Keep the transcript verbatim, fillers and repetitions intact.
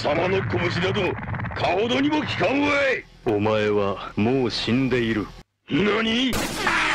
様の拳などかほどにも効かんわい。 お前はもう死んでいる。 何？